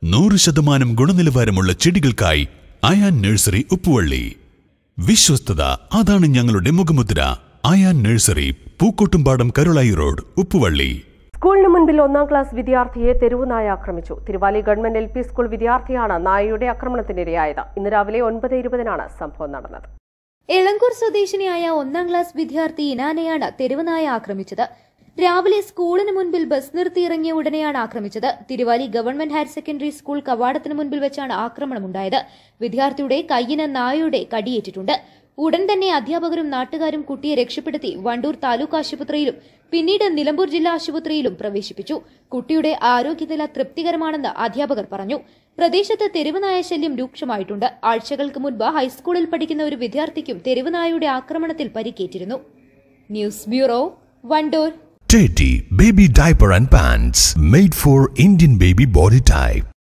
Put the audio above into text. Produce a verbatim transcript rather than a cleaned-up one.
നൂറ് ശതമാനം ഗുണനിലവാരമുള്ള ചെടികൾക്കായി അയാൻ നഴ്സറി ഉപ്പുവള്ളി. വിശ്വസ്തത അതാണ് ഞങ്ങളുടെ മുഖമുദ്ര. Ayan nursery, Pookkottumpadam, Karulai road, Uppuvalli. സ്കൂളിന് മുൻപിൽ ഒന്നാം ക്ലാസ് വിദ്യാർത്ഥിയെ തെരുവു നായ ആക്രമിച്ചു. Thiruvali government L P school വിദ്യാർത്ഥിയാണ് നായയുടെ ആക്രമണത്തിനിരയായത്. ഇന്ന് രാവിലെ ഒൻപത് ഇരുപതിനാണ് സംഭവം നടന്നത്. എളങ്കൂർ സ്വദേശിനിയായ ഒന്നാം ക്ലാസ് വിദ്യാർത്ഥി ഇനാനയാണ് തെരുവു നായ ആക്രമിച്ചത്. രാവിലെ സ്കൂളിന് മുൻപിൽ ബസ് നിർത്തിയിറങ്ങിയ ഉടനെയാണ് ആക്രമിച്ചത്. Thiruvali government higher secondary school കവാടത്തിന് മുൻപിൽ വെച്ചാണ് ആക്രമണമുണ്ടായത്. വിദ്യാർത്ഥിയുടെ കയ്യിന് നായയുടെ കടിയേറ്റിട്ടുണ്ട്. ഉടൻ തന്നെ അധ്യാപകരും നാട്ടുകാരും കുട്ടിയെ രക്ഷപ്പെടുത്തി വണ്ടൂർ താലൂക്ക് ആശുപത്രിയിലും പിന്നീട് നിലമ്പൂർ ജില്ലാ ആശുപത്രിയിലും പ്രവേശിപ്പിച്ചു. കുട്ടിയുടെ ആരോഗ്യനില തൃപ്തികരമാണെന്ന് അധ്യാപകർ പറഞ്ഞു. പ്രദേശത്ത് തെരുവുനായ ശല്യം രൂക്ഷമായിട്ടുണ്ട്. ആഴ്ചകൾക്ക് മുൻപ് ഹൈസ്കൂളിൽ പഠിക്കുന്ന ഒരു വിദ്യാർത്ഥിക്കും തെരുവുനായയുടെ ആക്രമണത്തിൽ പരിക്കേറ്റിരുന്നു. News bureau, Wandoor. Teddy Baby Diaper and Pants made for Indian baby body type.